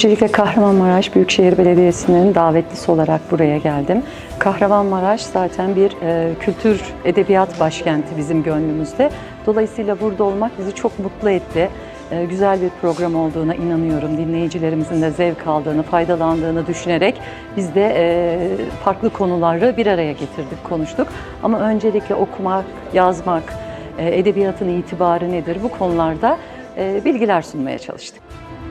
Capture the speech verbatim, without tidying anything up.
Öncelikle Kahramanmaraş Büyükşehir Belediyesi'nin davetlisi olarak buraya geldim. Kahramanmaraş zaten bir e, kültür, edebiyat başkenti bizim gönlümüzde. Dolayısıyla burada olmak bizi çok mutlu etti. E, güzel bir program olduğuna inanıyorum. Dinleyicilerimizin de zevk aldığını, faydalandığını düşünerek biz de e, farklı konuları bir araya getirdik, konuştuk. Ama öncelikle okumak, yazmak, e, edebiyatın itibarı nedir, bu konularda e, bilgiler sunmaya çalıştık.